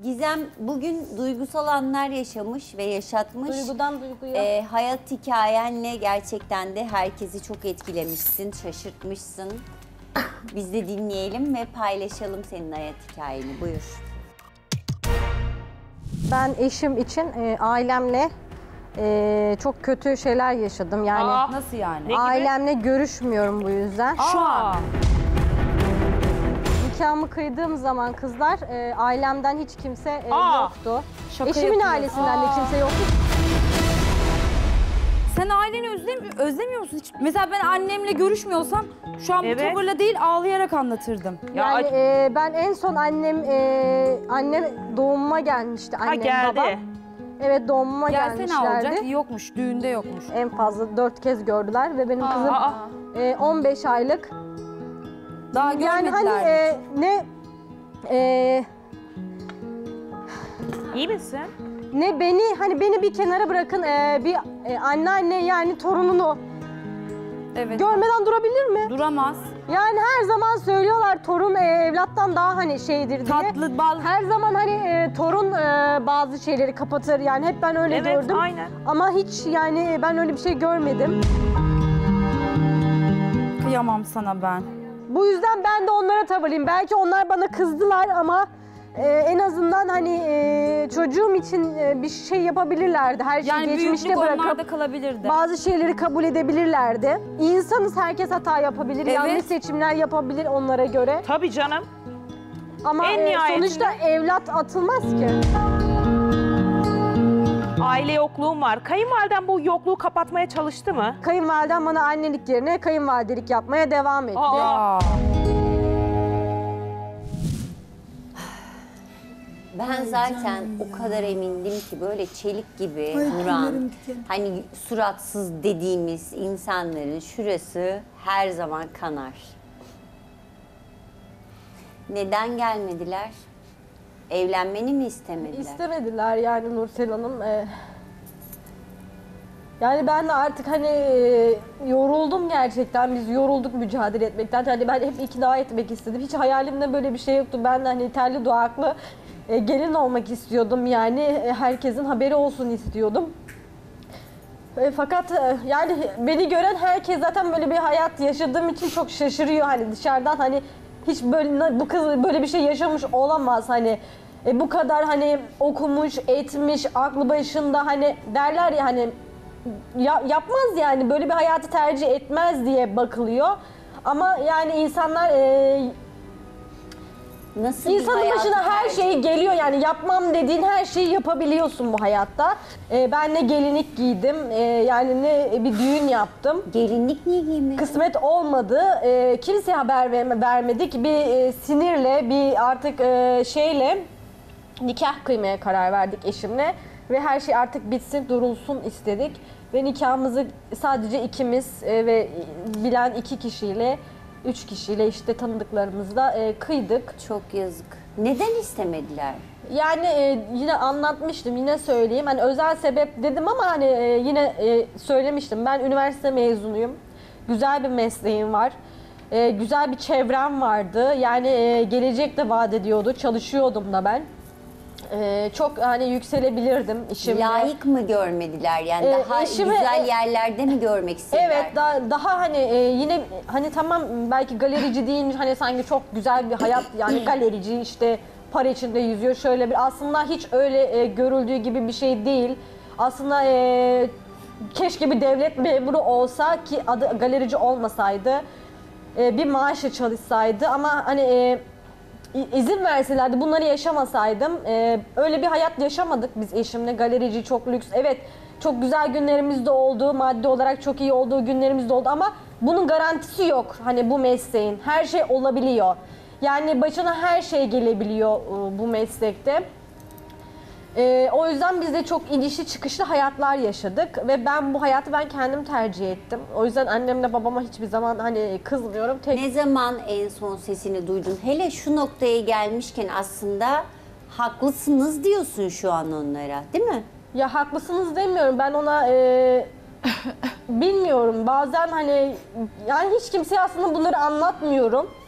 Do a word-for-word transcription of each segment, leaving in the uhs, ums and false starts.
Gizem bugün duygusal anlar yaşamış ve yaşatmış. Duygudan duyguya. Ee, hayat hikayenle gerçekten de herkesi çok etkilemişsin, şaşırtmışsın. Biz de dinleyelim ve paylaşalım senin hayat hikayeni. Buyur. Ben eşim için e, ailemle e, çok kötü şeyler yaşadım. Yani Aa, nasıl yani? ailemle görüşmüyorum bu yüzden. Şu an. Nikahımı kıydığım zaman kızlar e, ailemden hiç kimse e, Aa, yoktu. şaka Eşimin yapıyorsun. ailesinden Aa. de kimse yoktu. Sen aileni özlem özlemiyor musun hiç? Mesela ben annemle görüşmüyorsam şu an Evet. bu tavırla değil ağlayarak anlatırdım. Ya Yani ac- e, ben en son annem e, annem doğumuma gelmişti. ha Annem geldi. babam. Evet doğumuma Gelse ne gelmişlerdi. olacak? Yokmuş, düğünde yokmuş. En fazla dört kez gördüler ve benim kızım Aa, e, on beş aylık. Daha Yani hani görmediler. e, ne e, iyi misin? ne beni hani beni bir kenara bırakın e, bir e, anneanne yani torununu Evet. görmeden durabilir mi? Duramaz. Yani her zaman söylüyorlar torun e, evlattan daha hani şeydir diye. Tatlı, bal. Her zaman hani e, torun e, bazı şeyleri kapatır yani hep ben öyle Evet, gördüm. aynen. Ama hiç yani ben öyle bir şey görmedim. Kıyamam sana ben. Bu yüzden ben de onlara tavırlıyım. Belki onlar bana kızdılar ama e, en azından hani e, çocuğum için e, bir şey yapabilirlerdi. Her şeyi Yani geçmişte büyüklük bırakıp onlarda kalabilirdi. bazı şeyleri kabul edebilirlerdi. İnsanız, herkes hata yapabilir, Evet. yanlış seçimler yapabilir onlara göre. Tabii canım. Ama En e, nihayetinde- sonuçta evlat atılmaz ki. Aile yokluğum var. Kayınvaliden bu yokluğu kapatmaya çalıştı mı? Kayınvalidem bana annelik yerine kayınvalidelik yapmaya devam etti. Aa. Ya. Ben zaten o kadar emindim ki böyle çelik gibi duran, hani suratsız dediğimiz insanların şurası her zaman kanar. Neden gelmediler? Evlenmeni mi istemediler? İstemediler yani Nursel Hanım. Ee, yani ben de artık hani e, yoruldum gerçekten. Biz yorulduk mücadele etmekten. Hani ben hep ikna etmek istedim. Hiç hayalimde böyle bir şey yoktu. Ben de hani terli duvaklı e, gelin olmak istiyordum. Yani e, herkesin haberi olsun istiyordum. E, fakat e, yani beni gören herkes zaten böyle bir hayat yaşadığım için çok şaşırıyor. Hani dışarıdan hani hiç böyle bu kız böyle bir şey yaşamış olamaz hani. E, bu kadar hani okumuş, etmiş, aklı başında hani derler ya hani ya, yapmaz yani böyle bir hayatı tercih etmez diye bakılıyor. Ama yani insanlar e, Nasıl bir insanın hayatı başına her tercih- şey geliyor yani yapmam dediğin her şeyi yapabiliyorsun bu hayatta. E, ben ne gelinlik giydim e, yani ne bir düğün yaptım. Gelinlik niye giymedin? Kısmet olmadı. E, kimseye haber verme, vermedik. Bir e, sinirle, bir artık e, şeyle nikah kıymaya karar verdik eşimle. Ve her şey artık bitsin, durulsun istedik. Ve nikahımızı sadece ikimiz e, ve bilen iki kişiyle, üç kişiyle işte tanıdıklarımızla e, kıydık. Çok yazık. Neden istemediler? Yani e, yine anlatmıştım, yine söyleyeyim. Hani özel sebep dedim ama hani e, yine e, söylemiştim. Ben üniversite mezunuyum. Güzel bir mesleğim var. E, güzel bir çevrem vardı. Yani e, gelecek de vaat ediyordu. Çalışıyordum da ben. E, çok hani yükselebilirdim işimde. Layık mı görmediler? Yani Ee, daha eşime- güzel yerlerde mi görmek istediler? Evet, daha, daha hani e, yine hani tamam belki galerici değilmiş hani sanki çok güzel bir hayat yani galerici işte para içinde yüzüyor şöyle bir aslında hiç öyle e, görüldüğü gibi bir şey değil. Aslında e, keşke bir devlet memuru olsa ki adı galerici olmasaydı e, bir maaşla çalışsaydı ama hani e, İ- izin verselerdi bunları yaşamasaydım e, öyle bir hayat yaşamadık biz eşimle. Galerici çok lüks, evet çok güzel günlerimiz de oldu, maddi olarak çok iyi olduğu günlerimiz de oldu ama bunun garantisi yok hani bu mesleğin. Her şey olabiliyor yani başına her şey gelebiliyor e, bu meslekte. Ee, o yüzden biz de çok inişli çıkışlı hayatlar yaşadık ve ben bu hayatı ben kendim tercih ettim. O yüzden annemle babama hiçbir zaman hani kızmıyorum. Tek... Ne zaman en son sesini duydun? Hele şu noktaya gelmişken aslında haklısınız diyorsun şu an onlara, değil mi? Ya haklısınız demiyorum ben ona e, bilmiyorum bazen hani yani hiç kimseye aslında bunları anlatmıyorum.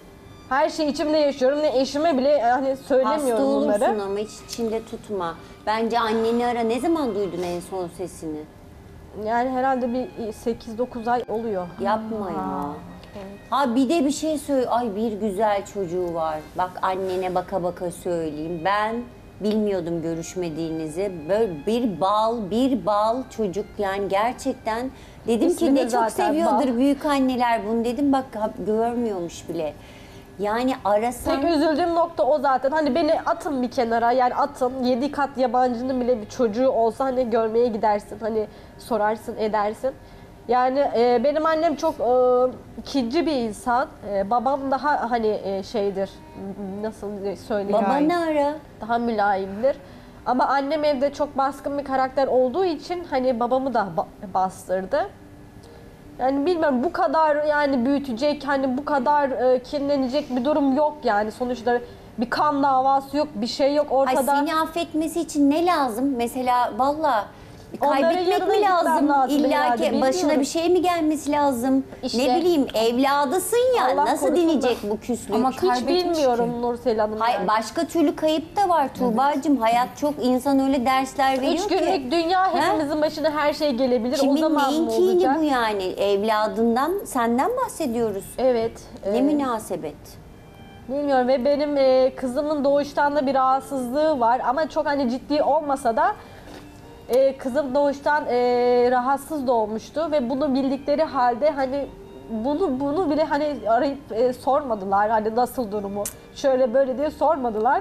Her şeyi içimde yaşıyorum. Ne eşime bile hani Hasta söylemiyorum olursun bunları. ama hiç içinde tutma. Bence anneni ara. Ne zaman duydun en son sesini? Yani herhalde bir sekiz dokuz ay oluyor. Yapma ya. Ha bir de bir şey söyle. Ay bir güzel çocuğu var. Bak annene baka baka söyleyeyim. Ben bilmiyordum görüşmediğinizi. Böyle bir bal, bir bal çocuk yani gerçekten. Dedim İsmi ki de ne çok zaten seviyordur bal. büyük anneler bunu dedim. Bak ha- görmüyormuş bile. Yani arasan... Tek üzüldüğüm nokta o zaten. Hani beni atın bir kenara, yani atın. Yedi kat yabancının bile bir çocuğu olsa hani görmeye gidersin. Hani sorarsın, edersin. Yani e, benim annem çok e, ikinci bir insan. E, babam daha hani e, şeydir, nasıl söyleyeyim? Babanı ara. Daha mülayimdir. Ama annem evde çok baskın bir karakter olduğu için hani babamı da ba- bastırdı. Yani bilmiyorum, bu kadar yani büyütecek, hani bu kadar e, kinlenecek bir durum yok yani. Sonuçta bir kan davası yok, bir şey yok Ay ortada. seni affetmesi için ne lazım? Mesela valla Onların kaybetmek yanına mi gitmem lazım? lazım İlla herhalde, ki başına bilmiyorum. bir şey mi gelmesi lazım? İşte. Ne bileyim evladısın ya Allah nasıl korusun dinleyecek da. bu küslük? Ama Hiç kaybetmiş bilmiyorum Nursel Hanım. Hay, yani. başka türlü kayıp da var Tuğba'cığım. Hayat çok insan öyle dersler veriyor Üç ki. günlük dünya, He? hepimizin başına her şey gelebilir. O Kimin zaman neyin mı kiyini olacak? bu yani? Evladından, senden bahsediyoruz. Evet. Ne e, münasebet. Bilmiyorum ve benim e, kızımın doğuştan da bir rahatsızlığı var ama çok hani ciddi olmasa da e, kızım doğuştan e, rahatsız doğmuştu ve bunu bildikleri halde hani bunu bunu bile hani arayıp e, sormadılar, hani nasıl durumu, şöyle böyle diye sormadılar.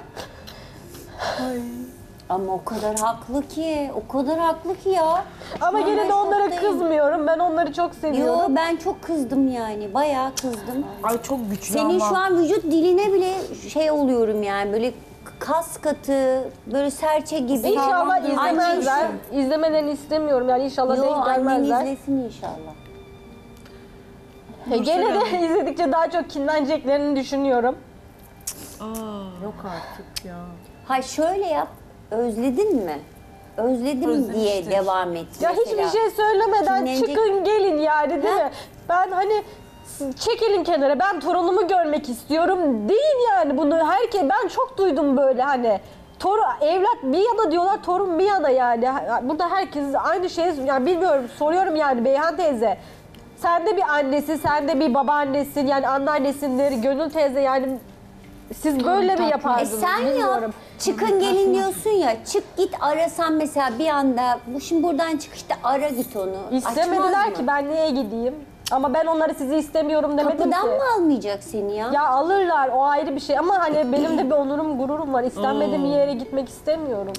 Ama o kadar haklı ki, o kadar haklı ki ya. Ama Vallahi gene de onlara şoktayım. kızmıyorum, ben onları çok Yo seviyorum. ben çok kızdım yani, bayağı kızdım. Ay çok güçlü Senin ama. şu an vücut diline bile şey oluyorum yani böyle kas katı, böyle serçe gibi. İnşallah Annen izlemezler. şu- İzlemelerini istemiyorum yani, inşallah Yo denk annen gelmezler. izlesin inşallah. E, gene de izledikçe daha çok kinleneceklerini düşünüyorum. Yok artık ya. Ha şöyle yap, özledin mi? Özledim diye Özlemiştir. devam et. Ya mesela. hiçbir şey söylemeden Kinlenecek- çıkın gelin yani, değil Ha? mi? Ben hani siz çekilin kenara, ben torunumu görmek istiyorum değil yani, bunu herkes, ben çok duydum böyle hani. Torun, evlat bir yana diyorlar, torun bir yana yani. Burada herkes aynı şeyi, yani bilmiyorum, soruyorum yani Beyhan teyze. Sen de bir annesi, sen de bir babaannesin, yani anneannesindir, Gönül teyze, yani siz böyle mi E yapardınız sen yap, bilmiyorum. çıkın gelin diyorsun ya, çık git arasan mesela bir anda, bu şimdi buradan çıkışta ara git onu. İstemediler Açmaz ki, mı? ben niye gideyim? Ama ben onları sizi istemiyorum demedim Kapıdan ki. mı almayacak seni ya? Ya alırlar, o ayrı bir şey ama hani benim de bir onurum, gururum var. İstenmediğim yere gitmek istemiyorum.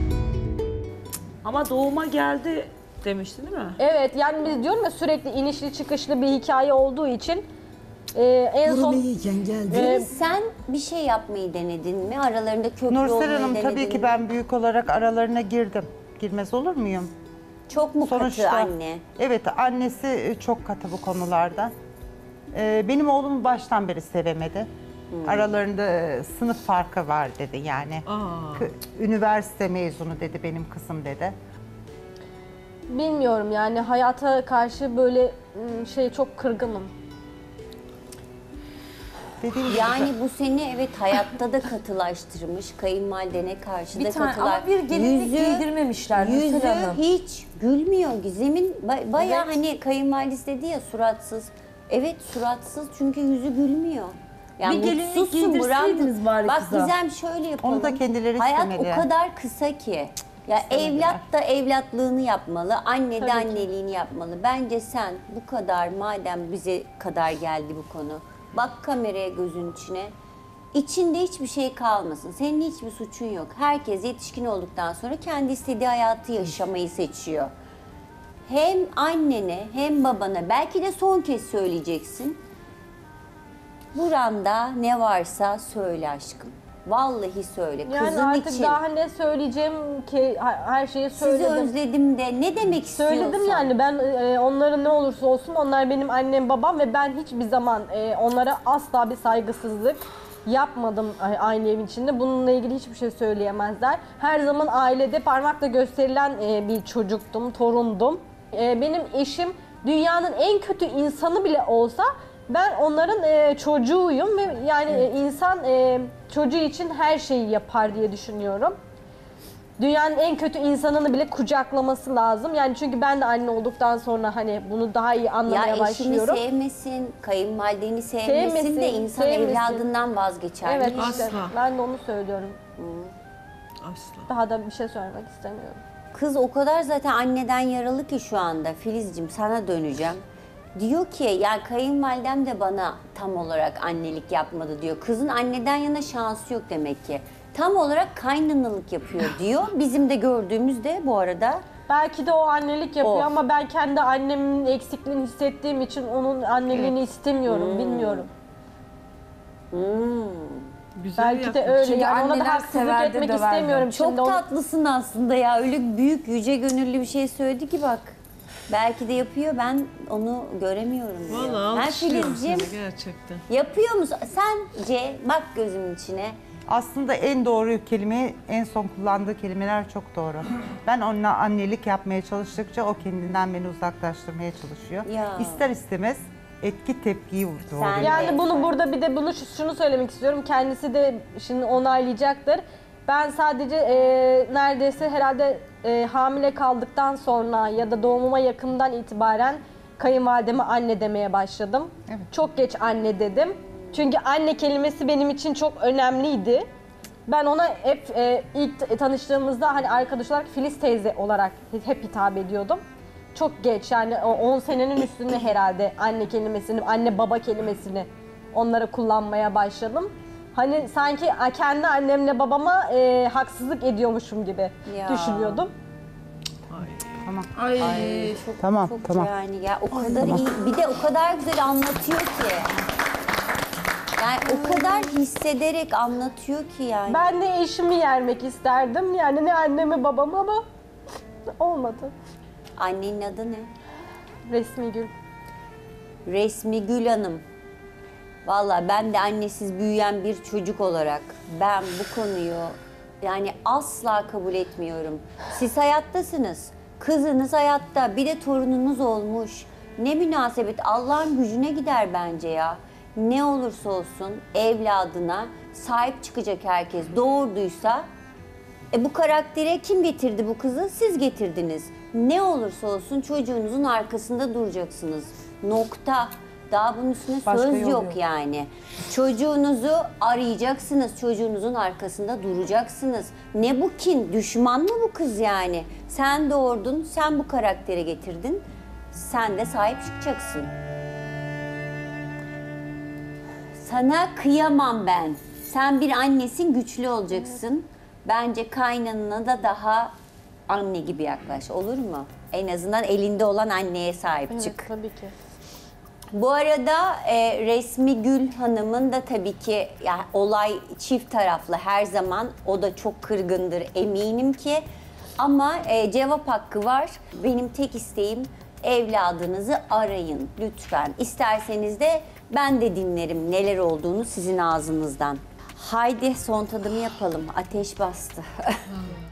Ama doğuma geldi demiştin değil mi? Evet, yani biz diyorum ya, sürekli inişli çıkışlı bir hikaye olduğu için e, en son... Durumu iyiken geldi. Deniz, sen bir şey yapmayı denedin mi? Aralarında köprü olmayı Nursel Hanım denedin tabii ki mi? ben büyük olarak aralarına girdim. Girmez olur muyum? Çok mu katı anne? Evet, annesi çok katı bu konularda. Ee, benim oğlumu baştan beri sevemedi. Hmm. Aralarında e, sınıf farkı var dedi yani. Aa. K- Üniversite mezunu dedi benim kızım dedi. Bilmiyorum yani, hayata karşı böyle ım, şey, çok kırgınım. Dediğim gibi Yani bu seni evet hayatta da katılaştırmış. Kayınvalidene karşı da Bir tane katılar. ama bir gelinlik giydirmemişler Yüzü Nursel Hanım. hiç gülmüyor. Gizem'in ba- bayağı Evet. hani kayınvalidesi dedi ya suratsız. Evet suratsız çünkü yüzü gülmüyor. Yani Bir gelinlik mutsuzsun, giydirseydiniz buran- bari Bak kıza. Gizem şöyle yapalım. Onu da kendileri Hayat istemeli. o kadar kısa ki. Ya evlat da evlatlığını yapmalı, anne de Tabii ki. anneliğini yapmalı. Bence sen bu kadar, madem bize kadar geldi bu konu, bak kameraya gözün içine. İçinde hiçbir şey kalmasın. Senin hiçbir suçun yok. Herkes yetişkin olduktan sonra kendi istediği hayatı yaşamayı seçiyor. Hem annene hem babana belki de son kez söyleyeceksin. Buranda ne varsa söyle aşkım. Vallahi söyle. Yani Kızın artık için. daha ne söyleyeceğim ki, her her şeyi Sizi söyledim. özledim de ne demek istiyorsan. Söyledim yani, ben e, onların ne olursa olsun onlar benim annem babam ve ben hiçbir zaman e, onlara asla bir saygısızlık yapmadım a- aynı evin içinde. Bununla ilgili hiçbir şey söyleyemezler. Her zaman ailede parmakla gösterilen e, bir çocuktum, torundum. E, benim eşim dünyanın en kötü insanı bile olsa Ben onların e, çocuğuyum ve yani e, insan e, çocuğu için her şeyi yapar diye düşünüyorum. Dünyanın en kötü insanını bile kucaklaması lazım. Yani çünkü ben de anne olduktan sonra hani bunu daha iyi anlamaya Ya eşini başlıyorum. sevmesin, kayınvalideni sevmesin, Sevmesin, de insan sevmesin. evladından vazgeçer. Evet mi? işte Asla. ben de onu söylüyorum. Asla. Daha da bir şey söylemek istemiyorum. Kız o kadar zaten anneden yaralı ki şu anda. Filizciğim sana döneceğim. Diyor ki yani kayınvalidem de bana tam olarak annelik yapmadı diyor. Kızın anneden yana şansı yok demek ki. Tam olarak kaynanalık yapıyor diyor. Bizim de gördüğümüz de bu arada. Belki de o annelik yapıyor Of. ama ben kendi annemin eksikliğini hissettiğim için onun anneliğini istemiyorum, bilmiyorum. Güzel Belki de yapmış. öyle Çünkü yani ona anneler da haksızlık sever de etmek döver de. istemiyorum. Çok Şimdi onu- tatlısın aslında ya. Öyle büyük, yüce gönüllü bir şey söyledi ki bak. Belki de yapıyor, ben onu göremiyorum diyor. Valla Ha, alkışlıyorum Filizciğim, seni gerçekten. yapıyor musun? Sence bak gözümün içine. Aslında en doğru kelime, en son kullandığı kelimeler çok doğru. Ben onunla annelik yapmaya çalıştıkça o kendinden beni uzaklaştırmaya çalışıyor. Ya. İster istemez etki tepkiyi vurdu. Sen- oraya. Yani Evet. bunu burada bir de bunu şunu söylemek istiyorum. Kendisi de şimdi onaylayacaktır. Ben sadece e, neredeyse herhalde e, hamile kaldıktan sonra ya da doğumuma yakından itibaren kayınvalideme anne demeye başladım. Evet. Çok geç anne dedim. Çünkü anne kelimesi benim için çok önemliydi. Ben ona hep e, ilk tanıştığımızda hani arkadaş olarak Filiz teyze olarak hep hitap ediyordum. Çok geç yani o on senenin üstünde herhalde anne kelimesini, anne baba kelimesini onlara kullanmaya başladım. Hani sanki kendi annemle babama e, haksızlık ediyormuşum gibi Ya. düşünüyordum. Tamam. Ay, Çok, Tamam, çok tamam. yani ya o kadar iyi, bir de o kadar güzel anlatıyor ki. Yani o kadar hissederek anlatıyor ki yani. Ben de eşimi yermek isterdim. Yani ne annemi babamı ama olmadı. Annenin adı ne? Resmi Gül. Resmi Gül Hanım. Vallahi ben de annesiz büyüyen bir çocuk olarak ben bu konuyu yani asla kabul etmiyorum. Siz hayattasınız. Kızınız hayatta. Bir de torununuz olmuş. Ne münasebet. Allah'ın gücüne gider bence ya. Ne olursa olsun evladına sahip çıkacak herkes. Doğurduysa e bu karaktere kim getirdi bu kızı? Siz getirdiniz. Ne olursa olsun çocuğunuzun arkasında duracaksınız. Nokta. Daha bunun üstüne Başka söz yol yok yok. yani. Çocuğunuzu arayacaksınız. Çocuğunuzun arkasında duracaksınız. Ne bu kin? Düşman mı bu kız yani? Sen doğurdun, sen bu karaktere getirdin. Sen de sahip çıkacaksın. Sana kıyamam ben. Sen bir annesin, güçlü olacaksın. Bence kaynanana da daha anne gibi yaklaş, olur mu? En azından elinde olan anneye sahip Evet, çık. tabii ki. Bu arada e, Resmi Gül Hanım'ın da tabii ki ya, olay çift taraflı her zaman. O da çok kırgındır eminim ki. Ama e, cevap hakkı var. Benim tek isteğim evladınızı arayın lütfen. İsterseniz de ben de dinlerim neler olduğunu sizin ağzınızdan. Haydi son tadımı yapalım. Ateş bastı.